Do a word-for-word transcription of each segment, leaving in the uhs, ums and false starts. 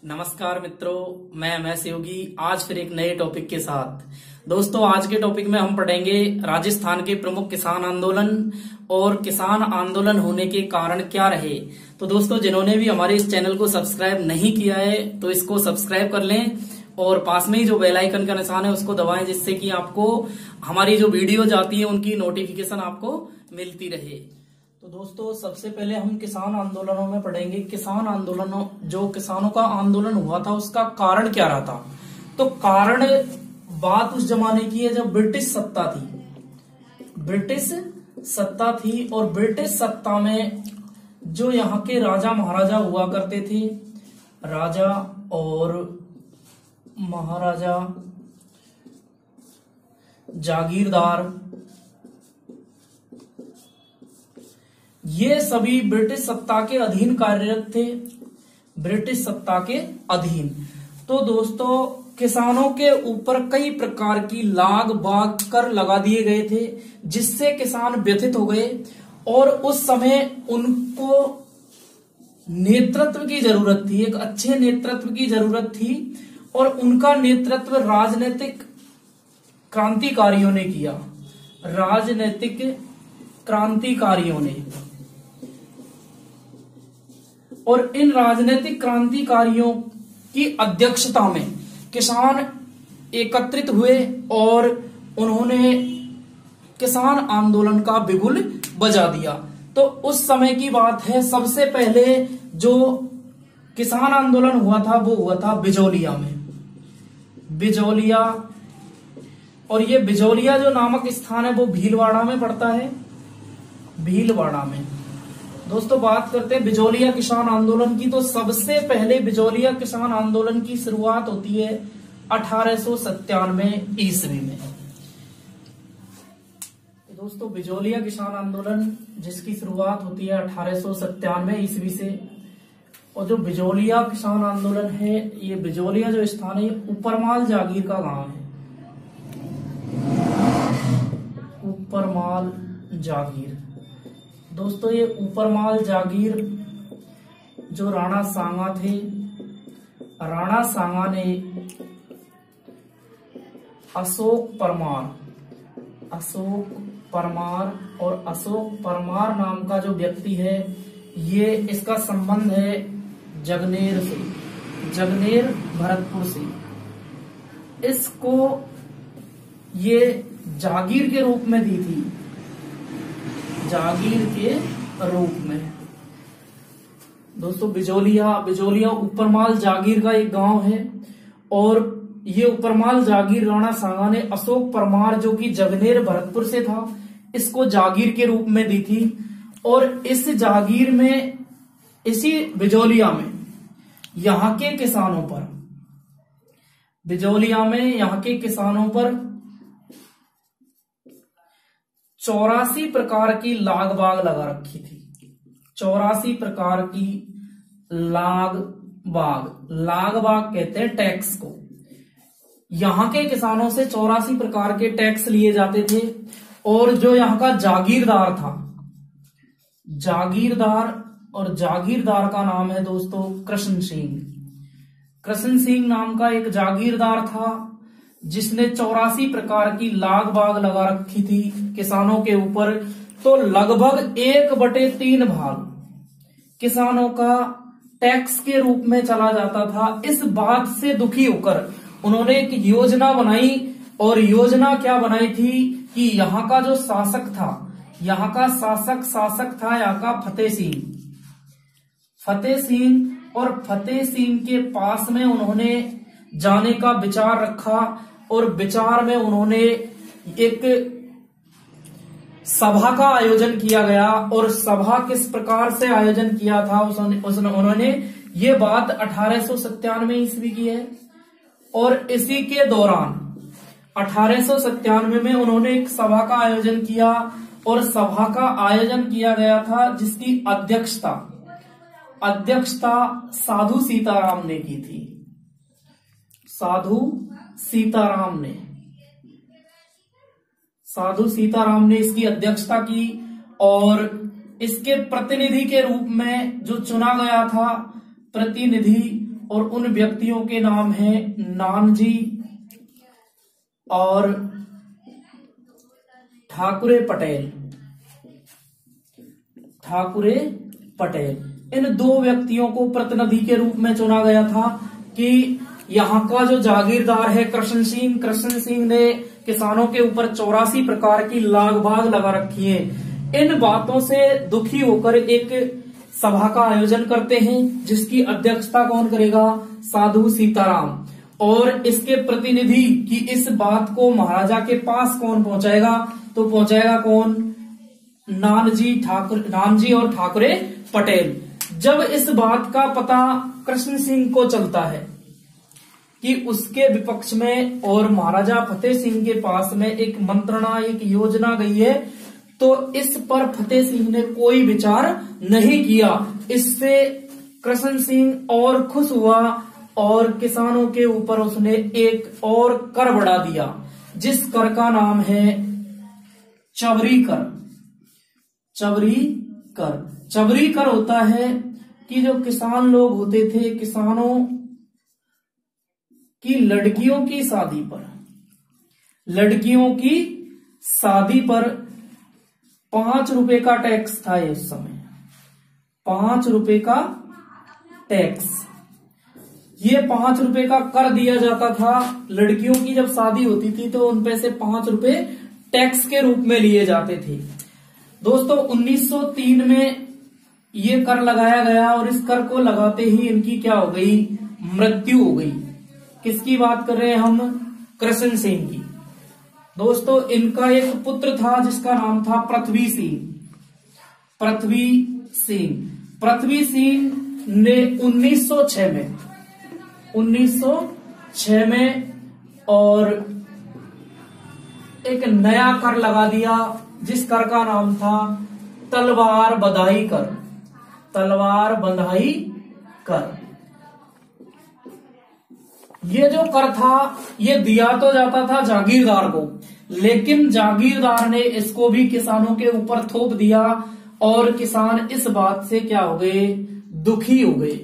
नमस्कार मित्रों, मैं एम एस योगी आज फिर एक नए टॉपिक के साथ। दोस्तों, आज के टॉपिक में हम पढ़ेंगे राजस्थान के प्रमुख किसान आंदोलन और किसान आंदोलन होने के कारण क्या रहे। तो दोस्तों, जिन्होंने भी हमारे इस चैनल को सब्सक्राइब नहीं किया है तो इसको सब्सक्राइब कर लें और पास में ही जो बेल आइकन का निशान है उसको दबाएं, जिससे कि आपको हमारी जो वीडियो जाती है उनकी नोटिफिकेशन आपको मिलती रहे। तो दोस्तों, सबसे पहले हम किसान आंदोलनों में पढ़ेंगे। किसान आंदोलनों जो किसानों का आंदोलन हुआ था उसका कारण क्या रहा था। तो कारण बात उस जमाने की है जब ब्रिटिश सत्ता थी। ब्रिटिश सत्ता थी और ब्रिटिश सत्ता में जो यहाँ के राजा महाराजा हुआ करते थे, राजा और महाराजा, जागीरदार, ये सभी ब्रिटिश सत्ता के अधीन कार्यरत थे। ब्रिटिश सत्ता के अधीन। तो दोस्तों, किसानों के ऊपर कई प्रकार की लाग बाग कर लगा दिए गए थे, जिससे किसान व्यथित हो गए और उस समय उनको नेतृत्व की जरूरत थी, एक अच्छे नेतृत्व की जरूरत थी और उनका नेतृत्व राजनीतिक क्रांतिकारियों ने किया। राजनीतिक क्रांतिकारियों ने, और इन राजनीतिक क्रांतिकारियों की अध्यक्षता में किसान एकत्रित हुए और उन्होंने किसान आंदोलन का बिगुल बजा दिया। तो उस समय की बात है, सबसे पहले जो किसान आंदोलन हुआ था वो हुआ था बिजौलिया में। बिजौलिया, और ये बिजौलिया जो नामक स्थान है वो भीलवाड़ा में पड़ता है। भीलवाड़ा में दोस्तों बात करते हैं बिजौलिया किसान आंदोलन की। तो सबसे पहले बिजौलिया किसान आंदोलन की शुरुआत होती है अठारह सौ सत्तानवे ईस्वी में। दोस्तों, बिजौलिया किसान आंदोलन जिसकी शुरुआत होती है अठारह सौ सत्तानवे ईस्वी से, और जो बिजौलिया किसान आंदोलन है, ये बिजौलिया जो स्थान है ये ऊपरमाल जागीर का गांव है। ऊपरमाल जागीर दोस्तों, ये ऊपरमाल जागीर जो राणा सांगा थे, राणा सांगा ने अशोक परमार, अशोक परमार और अशोक परमार नाम का जो व्यक्ति है, ये इसका संबंध है जगनेर से, जगनेर भरतपुर से। इसको ये जागीर के रूप में दी थी, जागीर के रूप में। दोस्तों, बिजौलिया बिजौलिया ऊपरमाल जागीर का एक गांव है और ये ऊपरमाल जागीर राणा सांगा ने अशोक परमार जो कि जगनेर भरतपुर से था, इसको जागीर के रूप में दी थी। और इस जागीर में, इसी बिजौलिया में यहाँ के किसानों पर, बिजौलिया में यहाँ के किसानों पर चौरासी प्रकार की लाग बाग लगा रखी थी। चौरासी प्रकार की लाग बाग, लाग बाग कहते हैं टैक्स को। यहाँ के किसानों से चौरासी प्रकार के टैक्स लिए जाते थे। और जो यहाँ का जागीरदार था, जागीरदार, और जागीरदार का नाम है दोस्तों कृष्ण सिंह। कृष्ण सिंह नाम का एक जागीरदार था जिसने चौरासी प्रकार की लाग बाग लगा रखी थी किसानों के ऊपर। तो लगभग एक बटे तीन भाग किसानों का टैक्स के रूप में चला जाता था। इस बात से दुखी होकर उन्होंने एक योजना बनाई, और योजना क्या बनाई थी कि यहाँ का जो शासक था, यहाँ का शासक शासक था यहाँ का फतेह सिंह। फतेह सिंह और फतेह सिंह के पास में उन्होंने जाने का विचार रखा और विचार में उन्होंने एक सभा का आयोजन किया गया। और सभा किस प्रकार से आयोजन किया था उसने, उसने उन्होंने ये बात अठारह सौ सत्तानवे ईस्वी की है। और इसी के दौरान अठारह सौ सत्तानवे में उन्होंने एक सभा का आयोजन किया, और सभा का आयोजन किया गया था जिसकी अध्यक्षता अध्यक्षता साधु सीताराम ने की थी। साधु सीताराम ने साधु सीताराम ने इसकी अध्यक्षता की। और इसके प्रतिनिधि के रूप में जो चुना गया था प्रतिनिधि और उन व्यक्तियों के नाम हैं नानजी और ठाकुरे पटेल। ठाकुरे पटेल इन दो व्यक्तियों को प्रतिनिधि के रूप में चुना गया था कि यहाँ का जो जागीरदार है कृष्ण सिंह, कृष्ण सिंह ने किसानों के ऊपर चौरासी प्रकार की लाग भाग लगा रखी है। इन बातों से दुखी होकर एक सभा का आयोजन करते हैं जिसकी अध्यक्षता कौन करेगा? साधु सीताराम। और इसके प्रतिनिधि की इस बात को महाराजा के पास कौन पहुंचाएगा? तो पहुंचाएगा कौन? नानजी ठाकुर नानजी और ठाकुरे पटेल। जब इस बात का पता कृष्ण सिंह को चलता है कि उसके विपक्ष में और महाराजा फतेह सिंह के पास में एक मंत्रणा, एक योजना गई है, तो इस पर फतेह सिंह ने कोई विचार नहीं किया। इससे कृष्ण सिंह और खुश हुआ और किसानों के ऊपर उसने एक और कर बढ़ा दिया, जिस कर का नाम है चवरी कर। चवरी कर चवरी कर होता है कि जो किसान लोग होते थे, किसानों की लड़कियों की शादी पर लड़कियों की शादी पर पांच रुपए का टैक्स था। उस समय पांच रुपए का टैक्स, ये पांच रुपए का कर दिया जाता था। लड़कियों की जब शादी होती थी तो उन पे से पांच रुपए टैक्स के रूप में लिए जाते थे। दोस्तों उन्नीस सौ तीन में ये कर लगाया गया और इस कर को लगाते ही इनकी क्या हो गई? मृत्यु हो गई। किसकी बात कर रहे हैं हम? कृष्ण सिंह की। दोस्तों इनका एक पुत्र था जिसका नाम था पृथ्वी सिंह। पृथ्वी सिंह पृथ्वी सिंह ने उन्नीस सौ छह में उन्नीस सौ छह में और एक नया कर लगा दिया, जिस कर का नाम था तलवार बंधाई कर। तलवार बंधाई कर। ये जो कर था ये दिया तो जाता था जागीरदार को, लेकिन जागीरदार ने इसको भी किसानों के ऊपर थोप दिया और किसान इस बात से क्या हो गए? दुखी हो गए।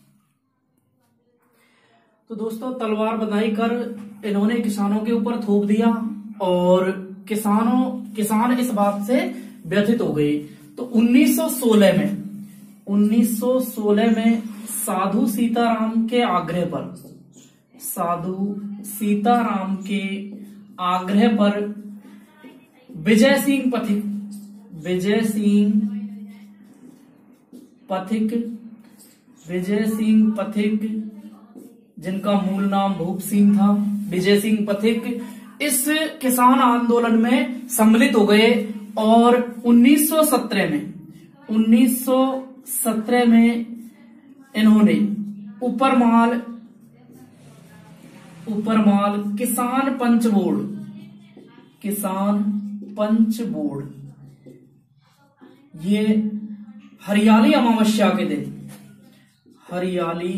तो दोस्तों तलवार बंधाई कर इन्होंने किसानों के ऊपर थोप दिया और किसानों किसान इस बात से व्यथित हो गए। तो उन्नीस सौ सोलह में उन्नीस सौ सोलह में साधु सीताराम के आग्रह पर साधु सीताराम के आग्रह पर विजय सिंह पथिक विजय सिंह पथिक विजय सिंह पथिक जिनका मूल नाम भूप सिंह था, विजय सिंह पथिक इस किसान आंदोलन में सम्मिलित हो गए और उन्नीस सौ सत्रह में उन्नीस सौ सत्रह में इन्होंने ऊपरमाल ऊपरमाल किसान पंच बोर्ड किसान पंच बोर्ड ये हरियाली अमावस्या के दिन हरियाली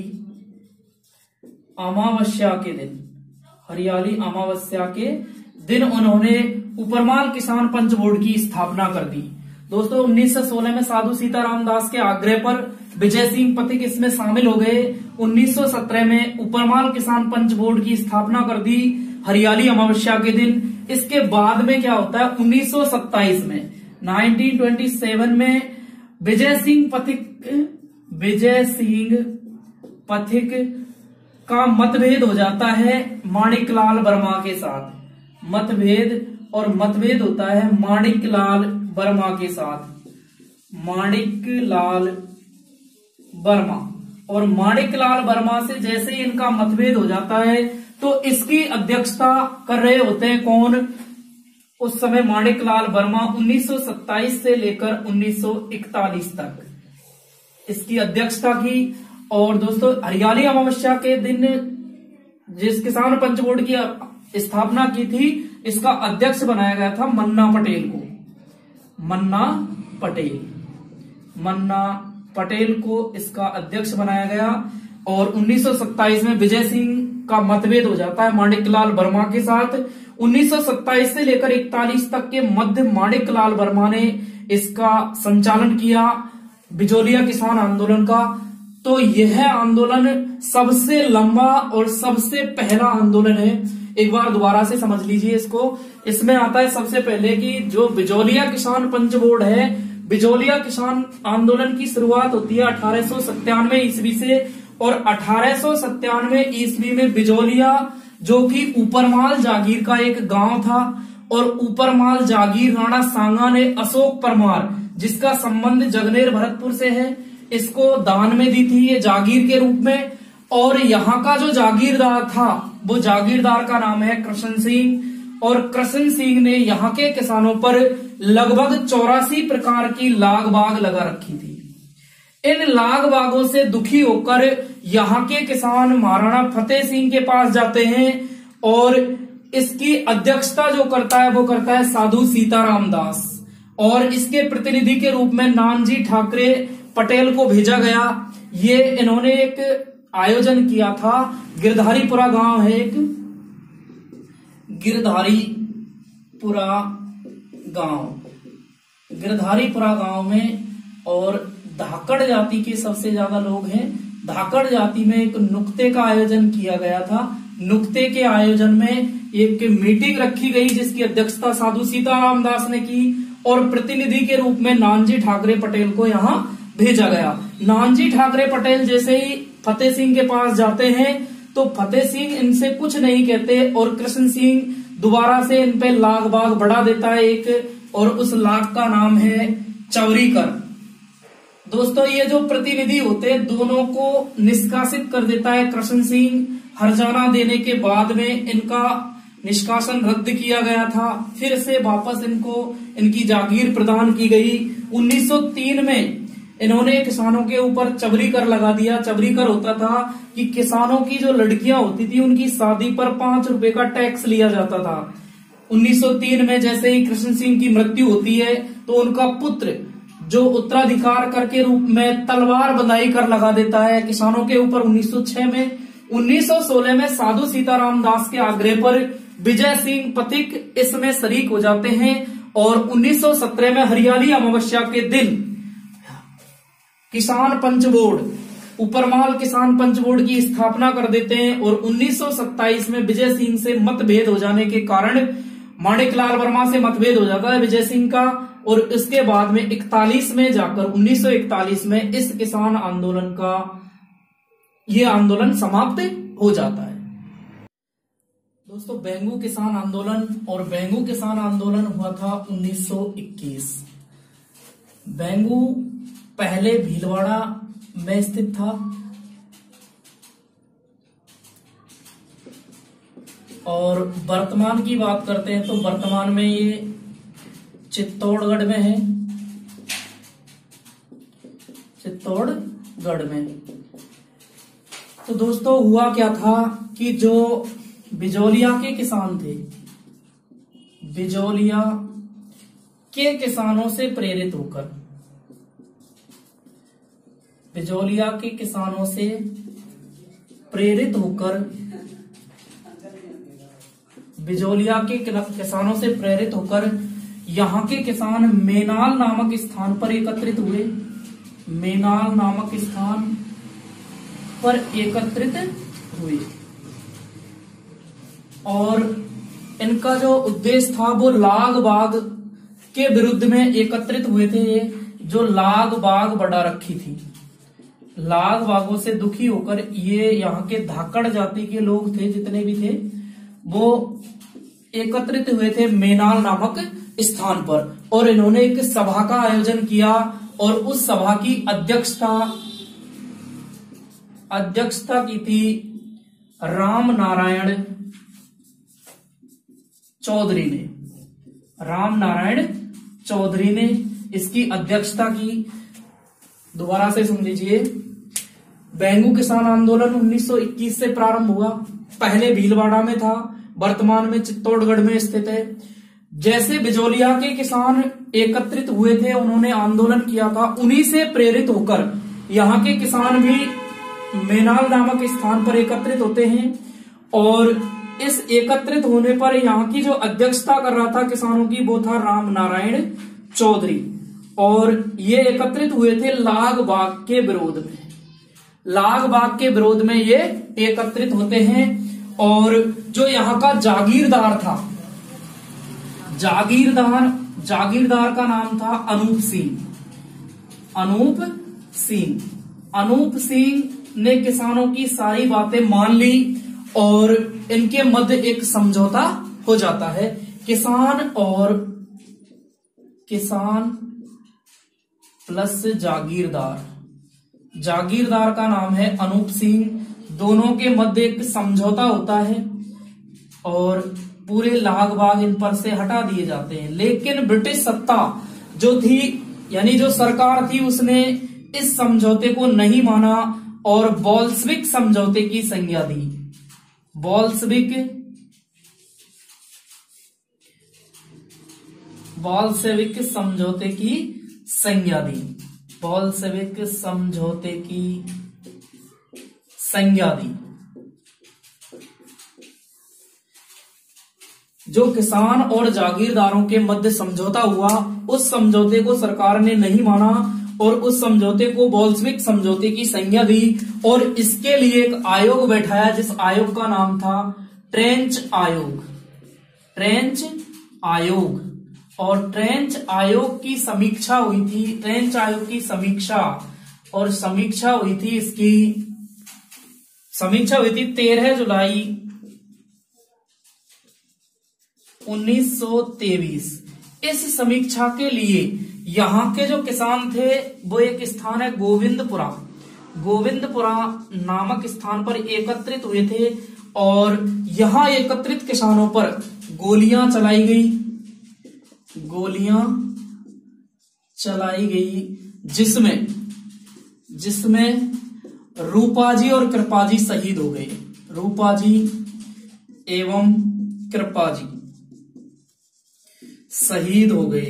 अमावस्या के दिन हरियाली अमावस्या के दिन उन्होंने ऊपरमाल किसान पंच बोर्ड की स्थापना कर दी। दोस्तों उन्नीस सौ सोलह में साधु सीताराम दास के आग्रह पर विजय सिंह पथिक इसमें शामिल हो गए। उन्नीस सौ सत्रह में ऊपरमाल किसान पंच बोर्ड की स्थापना कर दी हरियाली अमावस्या के दिन। इसके बाद में क्या होता है? उन्नीस सौ सत्ताईस में उन्नीस सौ सत्ताईस में विजय सिंह पथिक विजय सिंह पथिक का मतभेद हो जाता है माणिकलाल वर्मा के साथ। मतभेद और मतभेद होता है माणिकलाल वर्मा के साथ। माणिकलाल वर्मा और माणिकलाल वर्मा से जैसे ही इनका मतभेद हो जाता है तो इसकी अध्यक्षता कर रहे होते हैं कौन? उस समय माणिकलाल वर्मा उन्नीस सौ सत्ताईस से लेकर उन्नीस सौ इकतालीस तक इसकी अध्यक्षता की। और दोस्तों हरियाली अमावस्या के दिन जिस किसान पंच बोर्ड की स्थापना की थी इसका अध्यक्ष बनाया गया था मन्ना पटेल को। मन्ना पटेल मन्ना पटेल को इसका अध्यक्ष बनाया गया। और उन्नीस सौ सत्ताईस में विजय सिंह का मतभेद हो जाता है माणिकलाल वर्मा के साथ। उन्नीस सौ सत्ताईस से लेकर इकतालीस तक के मध्य माणिकलाल वर्मा ने इसका संचालन किया बिजोलिया किसान आंदोलन का। तो यह आंदोलन सबसे लंबा और सबसे पहला आंदोलन है। एक बार दोबारा से समझ लीजिए इसको। इसमें आता है सबसे पहले कि जो बिजौलिया किसान पंच बोर्ड है, बिजौलिया किसान आंदोलन की शुरुआत होती है अठारह सौ सत्तानवे ईस्वी से, और अठारह सौ सत्तानवे ईस्वी में बिजौलिया जो कि ऊपरमाल जागीर का एक गांव था, और ऊपरमाल जागीर राणा सांगा ने अशोक परमार, जिसका संबंध जगनेर भरतपुर से है, इसको दान में दी थी ये जागीर के रूप में। और यहाँ का जो जागीरदार था वो जागीरदार का नाम है कृष्ण सिंह, और कृष्ण सिंह ने यहाँ के किसानों पर लगभग चौरासी प्रकार की लाग बाग लगा रखी थी। इन लाग बागों से दुखी होकर यहाँ के किसान महाराणा फतेह सिंह के पास जाते हैं, और इसकी अध्यक्षता जो करता है वो करता है साधु सीताराम दास, और इसके प्रतिनिधि के रूप में नानजी ठाकरे पटेल को भेजा गया। ये इन्होंने एक आयोजन किया था, गिरधारीपुरा गांव है एक, गिरधारीपुरा गांव, गिरधारीपुरा गांव में, और धाकड़ जाति के सबसे ज्यादा लोग हैं। धाकड़ जाति में एक नुक्ते का आयोजन किया गया था। नुक्ते के आयोजन में एक मीटिंग रखी गई जिसकी अध्यक्षता साधु सीताराम दास ने की, और प्रतिनिधि के रूप में नानजी ठाकरे पटेल को यहाँ भेजा गया। नानजी ठाकरे पटेल जैसे ही फतेह सिंह के पास जाते हैं तो फतेह सिंह इनसे कुछ नहीं कहते, और कृष्ण सिंह दोबारा से इन पे लाग बाग बढ़ा देता है एक, और उस लाग का नाम है चौरीकर। दोस्तों ये जो प्रतिनिधि होते हैं दोनों को निष्कासित कर देता है कृष्ण सिंह। हरजाना देने के बाद में इनका निष्कासन रद्द किया गया था, फिर से वापस इनको इनकी जागीर प्रदान की गई। उन्नीस सौ तीन में इन्होंने किसानों के ऊपर चबरी कर लगा दिया। चबरी कर होता था कि किसानों की जो लड़कियां होती थी उनकी शादी पर पांच रुपए का टैक्स लिया जाता था। उन्नीस सौ तीन में जैसे ही कृष्ण सिंह की मृत्यु होती है तो उनका पुत्र जो उत्तराधिकार कर के रूप में तलवार बंधाई कर लगा देता है किसानों के ऊपर उन्नीस सौ छह में। उन्नीस सौ सोलह में साधु सीताराम दास के आग्रह पर विजय सिंह पथिक इसमें शरीक हो जाते हैं, और उन्नीस सौ सत्रह में हरियाली अमावस्या के दिन किसान पंच बोर्ड, ऊपरमाल किसान पंच बोर्ड की स्थापना कर देते हैं, और उन्नीस सौ सत्ताईस में विजय सिंह से मतभेद हो जाने के कारण माणिकलाल वर्मा से मतभेद हो जाता है विजय सिंह का, और इसके बाद में इकतालीस में जाकर उन्नीस सौ इकतालीस में इस किसान आंदोलन का ये आंदोलन समाप्त हो जाता है। दोस्तों बेंगू किसान आंदोलन, और बेंगू किसान आंदोलन हुआ था उन्नीस सौ इक्कीस। बेंगू पहले भीलवाड़ा में स्थित था, और वर्तमान की बात करते हैं तो वर्तमान में ये चित्तौड़गढ़ में है, चित्तौड़गढ़ में। तो दोस्तों हुआ क्या था कि जो बिजौलिया के किसान थे, बिजौलिया के किसानों से प्रेरित होकर, बिजौलिया के किसानों से प्रेरित होकर बिजौलिया के किसानों से प्रेरित होकर यहाँ के किसान मेनाल नामक स्थान पर एकत्रित हुए। मेनाल नामक स्थान पर एकत्रित हुए, और इनका जो उद्देश्य था वो लाग बाग के विरुद्ध में एकत्रित हुए थे। ये जो लाग बाग बढ़ा रखी थी, लाग बागों से दुखी होकर ये यहाँ के धाकड़ जाति के लोग थे, जितने भी थे वो एकत्रित हुए थे मेनाल नामक स्थान पर, और इन्होंने एक सभा का आयोजन किया, और उस सभा की अध्यक्षता अध्यक्षता की थी राम नारायण चौधरी ने। राम नारायण चौधरी ने इसकी अध्यक्षता की। दोबारा से सुन लीजिए, बेंगू किसान आंदोलन उन्नीस सौ इक्कीस से प्रारंभ हुआ। पहले भीलवाड़ा में था, वर्तमान में चित्तौड़गढ़ में स्थित है। जैसे बिजौलिया के किसान एकत्रित हुए थे, उन्होंने आंदोलन किया था, उन्हीं से प्रेरित होकर यहाँ के किसान भी मेनाल नामक स्थान पर एकत्रित होते हैं, और इस एकत्रित होने पर यहाँ की जो अध्यक्षता कर रहा था किसानों की वो था राम नारायण चौधरी, और ये एकत्रित हुए थे लाग बाग के विरोध में। लाग बाग के विरोध में ये एकत्रित होते हैं। और जो यहाँ का जागीरदार था, जागीरदार जागीरदार का नाम था अनूप सिंह। अनूप सिंह अनूप सिंह ने किसानों की सारी बातें मान ली और इनके मध्य एक समझौता हो जाता है। किसान और किसान प्लस जागीरदार, जागीरदार का नाम है अनूप सिंह, दोनों के मध्य एक समझौता होता है और पूरे लाग बाग इन पर से हटा दिए जाते हैं। लेकिन ब्रिटिश सत्ता जो थी, यानी जो सरकार थी, उसने इस समझौते को नहीं माना और बोल्शेविक समझौते की संज्ञा दी। बोल्शेविक बोल्शेविक समझौते की संज्ञा दी बोल्शेविक समझौते की संज्ञा दी। जो किसान और जागीरदारों के मध्य समझौता हुआ, उस समझौते को सरकार ने नहीं माना और उस समझौते को बोल्शेविक समझौते की संज्ञा दी और इसके लिए एक आयोग बैठाया, जिस आयोग का नाम था ट्रेंच आयोग। ट्रेंच आयोग और ट्रेंच आयोग की समीक्षा हुई थी। ट्रेंच आयोग की समीक्षा और समीक्षा हुई थी इसकी समीक्षा हुई थी तेरह जुलाई उन्नीस सौ तेईस। इस समीक्षा के लिए यहाँ के जो किसान थे वो एक स्थान है गोविंदपुरा, गोविंदपुरा नामक स्थान पर एकत्रित हुए थे और यहाँ एकत्रित किसानों पर गोलियां चलाई गई गोलियां चलाई गई जिसमें जिसमें रूपाजी और कृपाजी शहीद हो गए। रूपाजी एवं कृपाजी शहीद हो गए।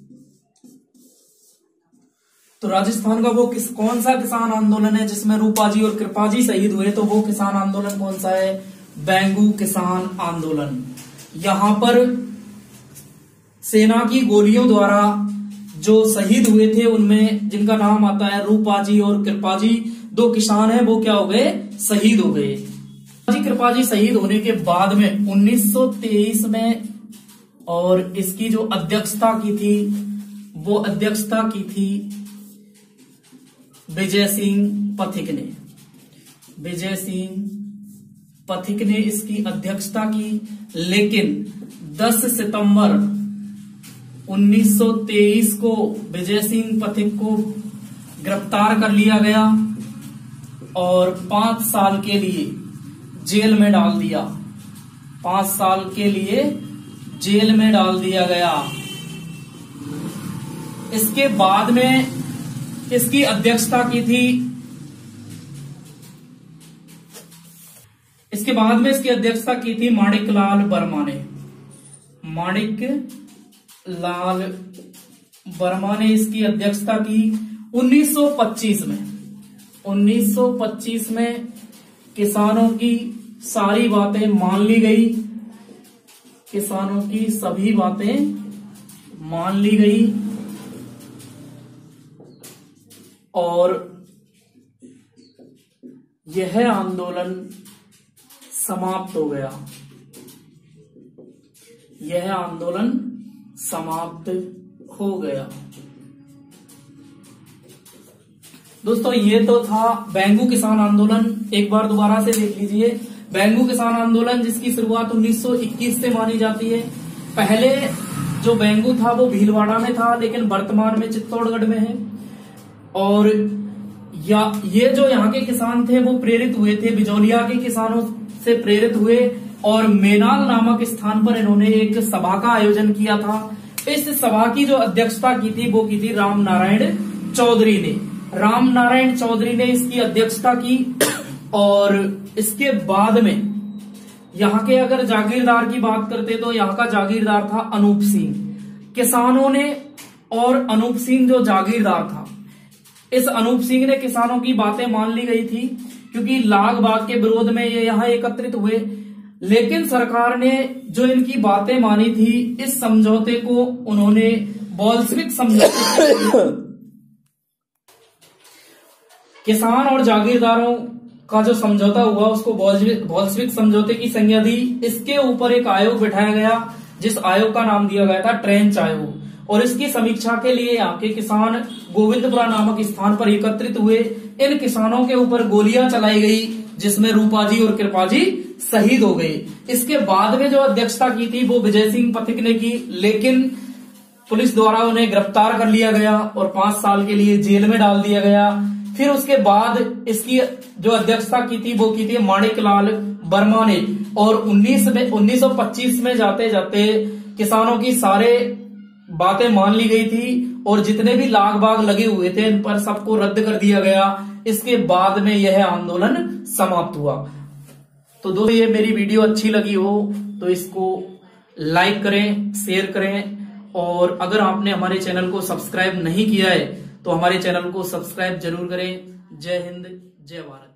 तो राजस्थान का वो किस कौन सा किसान आंदोलन है जिसमें रूपाजी और कृपाजी शहीद हुए? तो वो किसान आंदोलन कौन सा है? बैंगू किसान आंदोलन। यहां पर सेना की गोलियों द्वारा जो शहीद हुए थे उनमें जिनका नाम आता है रूपाजी और कृपाजी, दो किसान हैं, वो क्या हो गए? शहीद हो गए। रूपाजी कृपाजी शहीद होने के बाद में उन्नीस सौ तेईस में, और इसकी जो अध्यक्षता की थी वो अध्यक्षता की थी विजय सिंह पथिक ने। विजय सिंह पथिक ने इसकी अध्यक्षता की, लेकिन दस सितंबर उन्नीस सौ तेईस को विजय सिंह पथिक को गिरफ्तार कर लिया गया और पांच साल के लिए जेल में डाल दिया। पांच साल के लिए जेल में डाल दिया गया। इसके बाद में इसकी अध्यक्षता की थी इसके बाद में इसकी अध्यक्षता की थी माणिक लाल वर्मा ने। माणिक लाल वर्मा ने इसकी अध्यक्षता की। उन्नीस सौ पच्चीस में उन्नीस सौ पच्चीस में किसानों की सारी बातें मान ली गई। किसानों की सभी बातें मान ली गई और यह आंदोलन समाप्त हो गया। यह आंदोलन समाप्त हो गया। दोस्तों, ये तो था बैंगू किसान आंदोलन। एक बार दोबारा से देख लीजिए। बैंगू किसान आंदोलन जिसकी शुरुआत उन्नीस सौ इक्कीस से मानी जाती है। पहले जो बैंगू था वो भीलवाड़ा में था, लेकिन वर्तमान में चित्तौड़गढ़ में है। और या ये जो यहाँ के किसान थे वो प्रेरित हुए थे, बिजौलिया के किसानों से प्रेरित हुए और मेनाल नामक स्थान पर इन्होंने एक सभा का आयोजन किया था। इस सभा की जो अध्यक्षता की थी वो की थी राम नारायण चौधरी ने। राम नारायण चौधरी ने इसकी अध्यक्षता की और इसके बाद में यहाँ के अगर जागीरदार की बात करते तो यहाँ का जागीरदार था अनूप सिंह। किसानों ने और अनूप सिंह जो जागीरदार था, इस अनूप सिंह ने किसानों की बातें मान ली गई थी क्योंकि लाग बाग के विरोध में ये यहाँ एकत्रित हुए। लेकिन सरकार ने जो इनकी बातें मानी थी, इस समझौते को उन्होंने बोल्शेविक समझौते किसान और जागीरदारों का जो समझौता हुआ उसको बोल्शेविक समझौते की संज्ञा दी। इसके ऊपर एक आयोग बिठाया गया जिस आयोग का नाम दिया गया था ट्रेंच आयोग, और इसकी समीक्षा के लिए यहाँ के किसान गोविंदपुरा नामक स्थान पर एकत्रित हुए। इन किसानों के ऊपर गोलियां चलाई गई जिसमें रूपाजी और कृपाजी शहीद हो गए। इसके बाद में जो अध्यक्षता की थी वो विजय सिंह पथिक ने की, लेकिन पुलिस द्वारा उन्हें गिरफ्तार कर लिया गया और पांच साल के लिए जेल में डाल दिया गया। फिर उसके बाद इसकी जो अध्यक्षता की थी वो की थी माणिकलाल वर्मा ने, और उन्नीस में उन्नीस सौ पच्चीस में जाते जाते किसानों की सारे बातें मान ली गई थी और जितने भी लाग बाग लगे हुए थे इन पर सबको रद्द कर दिया गया। इसके बाद में यह आंदोलन समाप्त हुआ। तो दोस्तों ये मेरी वीडियो अच्छी लगी हो तो इसको लाइक करें, शेयर करें, और अगर आपने हमारे चैनल को सब्सक्राइब नहीं किया है तो हमारे चैनल को सब्सक्राइब जरूर करें। जय हिंद, जय भारत।